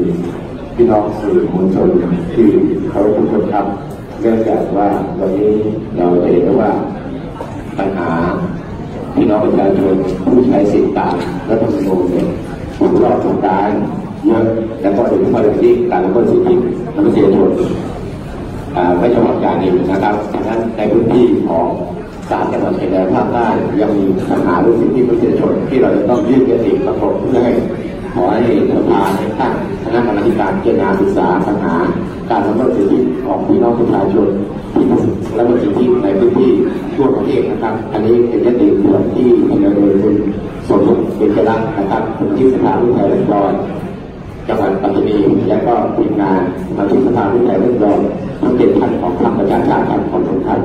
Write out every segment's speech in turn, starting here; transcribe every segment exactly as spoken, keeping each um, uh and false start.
พี่น้องสื่อมวลชนที่เขาทุกคนครับเนื่องจากว่าวันนี้เราเห็นว่าปัญหาพี่น้องประชาชนผู้ใช้สิทธิตามรัฐธรรมนูญเนี่ยถูกรอบถูกการเยอะและก็โดยเฉพาะอย่างยิ่งการละเมิดสิทธิมนุษยชนไม่จังหวัดกาญจนบุรีนะครับดังนั้นในพื้นที่ของสามจังหวัดชายแดนภาคใต้ยังมีปัญหาเรื่องสิทธิมนุษยชนที่เราจะต้องยื่นยติประกอบเพื่อให้ขอให้สภาตั้งคณะกรรมการพิจารณาศึกษาปัญหาการละเมิดสิทธิของพี่น้องประชาชนที่ละเมิดสิทธิในพื้นที่ทั่วประเทศนะครับอันนี้เป็นยติส่วนที่ดำเนินโดยคุณสมศักดิ์เป็นจรักนะครับที่สภาผู้แทนราษฎรจังหวัดปัตตานีและก็ทีมงานมาที่สภาผู้แทนราษฎรทั้งเจ็ดท่านของพรรคประชาชาติของทุกท่าน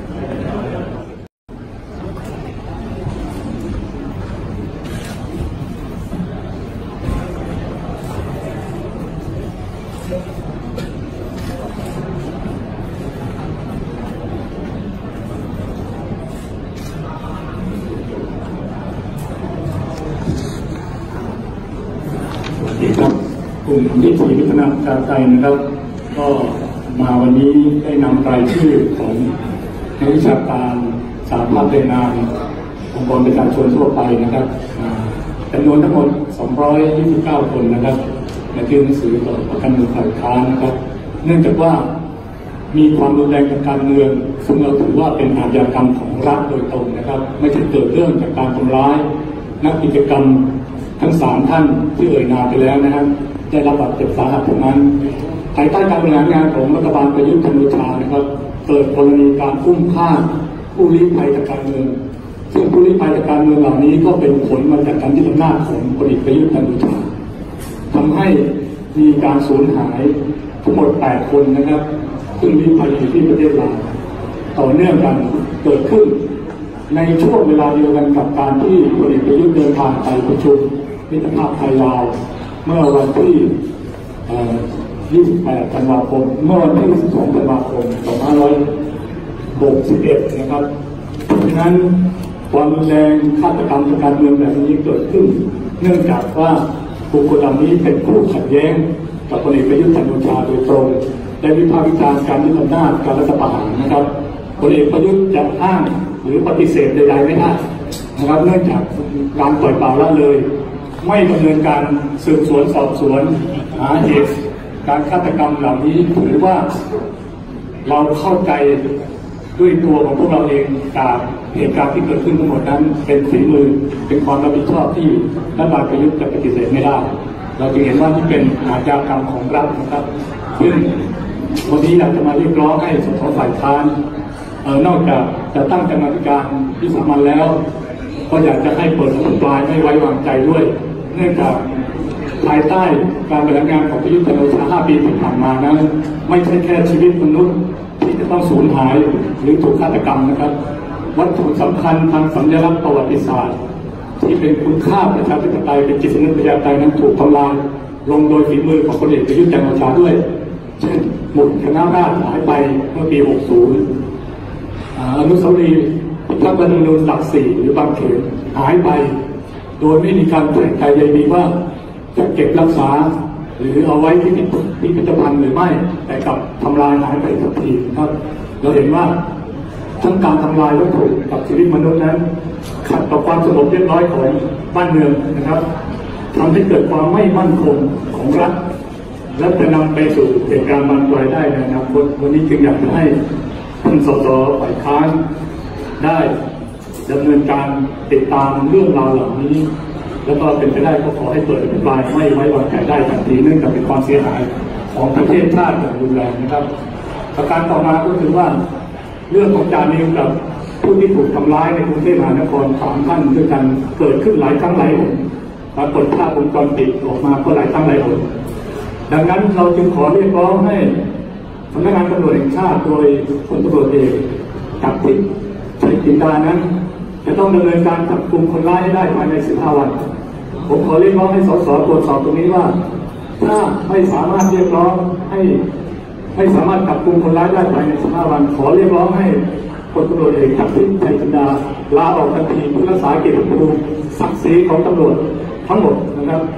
ครับกลุ่มวิถีพัฒนาชาติไทยนะครับก็มาวันนี้ได้นำรายชื่อของนักวิชาการสาภาพแรงงานองค์กรประชาชนทั่วไปนะครับจำนวนทั้งหมดสองร้อยยี่สิบเก้าคนนะครับในยื่นหนังสือต่อประกันมือฝ่ายค้านนะครับเนื่องจากว่ามีความรุนแรงทางการเมืองซึ่งเราถือว่าเป็นอาชญากรรมของรัฐโดยตรงนะครับไม่ใช่เกิดเรื่องจากการทำร้ายนักกิจกรรมทั้งสามท่านที่เอ่ยนามไปแล้วนะครับได้รับบาดเจ็บสาหัสทั้งนั้นภายใต้การบริหารงานของรัฐบาลประยุทธ์จันทร์โอชานะครับเกิดกรณีการอุ้มฆ่าผู้ลี้ภัยทางการเมืองซึ่งผู้ลี้ภัยทางการเมืองเหล่านี้ก็เป็นผลมาจากการยึดอำนาจของพลเอกประยุทธ์จันทร์โอชาทำให้มีการสูญหายทั้งหมดแปดคนนะครับซึ่งลี้ภัยอยู่ที่ประเทศลาวต่อเนื่องกันเกิดขึ้นในช่วงเวลาเดียวกันกับการที่พลเอกประยุทธ์เดินทางไปประชุมมิตรภาพไทยลาวเมื่อวันที่ยี่สิบแปดธันวาคมเมื่อวันที่สิบสองธันวาคมสองพันห้าร้อยหกสิบเอ็ดนะครับดังนั้นความรุนแรงฆาตกรรมทางการเมืองแบบนี้เกิดขึ้นเนื่องจากว่าบุคคลเหล่านี้เป็นผู้ขัดแย้งกับพลเอกประยุทธ์จันทร์โอชาโดยตรงและวิพากษ์วิจารณ์การยึดอำนาจการรัฐประหารนะครับพลเอกประยุทธ์จะอ้างหรือปฏิเสธใดๆไม่ได้นะครับเนื่องจากการปล่อยปละละเลยไม่ดำเนินการสืบสวนสอบสวนหาเหตุการฆาตกรรมเหล่านี้ถือว่าเราเข้าใจด้วยตัวของพวกเราเองจากเหตุการณ์ที่เกิดขึ้นทั้งหมดนั้นเป็นฝีมือเป็นความรับผิดชอบที่รัฐบาลประยุทธ์จะปฏิเสธไม่ได้เราจึงเห็นว่าที่เป็นอาชญากรรมของรัฐนะครับซึ่งวันนี้อยากจะมาเรียกร้องให้สสฝ่ายค้านเอ่อนอกจากจะตั้งกรรมการวิสามัญแล้วก็อยากจะให้เปิดอภิปรายไม่ไว้วางใจด้วยเนื่องจากภายใต้การบริหารงานของประยุทธ์จันทร์โอชาห้าปีที่ผ่านมานั้นไม่ใช่แค่ชีวิตมนุษย์ที่จะต้องสูญหายหรือถูกฆาตกรรมนะครับวัตถุสำคัญทางสัญลักษณ์ประวัติศาสตร์ที่เป็นคุณค่าประชาธิปไตยเป็นจิตสำนึกประชาธิปไตยนั้นถูกทำลายลงโดยฝีมือของพลเอกประยุทธ์จันทร์โอชาด้วยเช่นหมุดคณะราษฎรหายไปเมื่อปีหกสิบอนุสาวรีย์พิทักษ์รัฐธรรมนูญหลักสี่หรือบางเขนหายไปโดยไม่มีการแจ้งใจใยดีว่าจะเก็บรักษาหรือเอาไว้ที่พิพิธภัณฑ์หรือไม่แต่กลับทำลายหายไปทันทีครับเราเห็นว่าทั้งการทำลายวัตถุกับชีวิตมนุษย์นั้นขัดต่อความสงบเรียบร้อยของบ้านเมืองนะครับทำให้เกิดความไม่มั่นคงของรัฐและจะนำไปสู่เหตุการณ์บานปลายได้ในอนาคตวันนี้จึงอยากจะให้ท่านสสฝ่ายค้านได้ดำเนินการติดตามเรื่องราวเหล่านี้แล้วก็เป็นไปได้ก็ขอให้เปิดอภิปรายไม่ไว้วางใจได้ทันทีเนื่องจากเป็นความเสียหายของประเทศชาติอย่างรุนแรงนะครับประการต่อมาก็คือว่าเรื่องของจานิวกับผู้ที่ถูกทำร้ายในกรุงเทพมหานครสามท่านด้วยกันเกิดขึ้นหลายครั้งหลายหนปรากฏภาพวงจรปิดออกมาก็หลายครั้งหลายหนดังนั้นเราจึงขอเรียกร้องให้สำนักงานตำรวจแห่งชาติโดยพลตำรวจเอกจักรทิพย์ชัยจินดานั้นจะต้องดำเนินการจับกลุ่มคนร้ายให้ได้ภายในสิบห้าวันผมขอเรียกร้องให้สสตรวจสอบตรงนี้ว่าถ้าไม่สามารถเรียกร้องให้ไม่สามารถจับกลุ่มคนร้ายได้ภายในสิบห้าวันขอเรียกร้องให้พลตำรวจเอกจักรทิพย์ชัยจินดาลาออกทันทีเพื่อรักษาเกียรติภูมิศักดิ์ศรีของตำรวจทั้งหมดนะครับข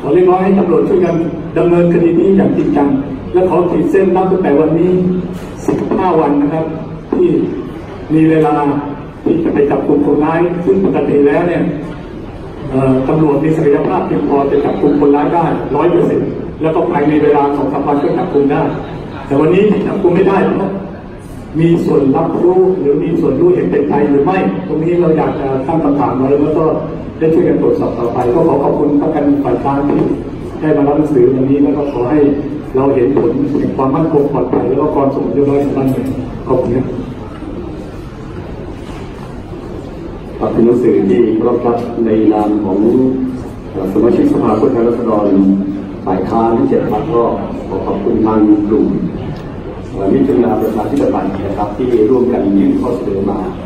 อเรียกร้องให้ตำรวจช่วยกันดำเนินคดีนี้อย่างจริงจังและขอขีดเส้นนับตั้งแต่วันนี้สิบห้าวันนะครับที่มีเวลาที่จะไปจับกลุ่มคนร้ายซึ่งปกติแล้วเนี่ยตำรวจมีศักยภาพเพียงพอจะจับกลุ่มคนร้ายได้ร้อยเปอร์เซ็นต์แล้วก็ภายในเวลาสองสามวันก็จับกลุ่มได้แต่วันนี้จับกลุ่มไม่ได้เพราะมีส่วนรับรู้หรือมีส่วนรู้เห็นเป็นใจหรือไม่ตรงนี้เราอยากจะตั้งคำถามไว้แล้วก็ได้ช่วยกันตรวจสอบต่อไปก็ขอขอบคุณท่านการฝ่ายค้านที่ได้มารับหนังสือวันนี้แล้วก็ขอให้เราเห็นผลแห่งความมั่นคงปลอดภัยแล้วก็ความสงบเรียบร้อยของบ้านเมืองขอบคุณครับครับเป็นหนังสือที่รับรับในนามของสมาชิกสภาผู้แทนราษฎรฝ่ายค้านที่เจ็ดพรรคก็ขอขอบคุณทางกลุ่มมิตรนาประชาธิปไตยนะครับที่ร่วมกันยื่นข้อเสนอมา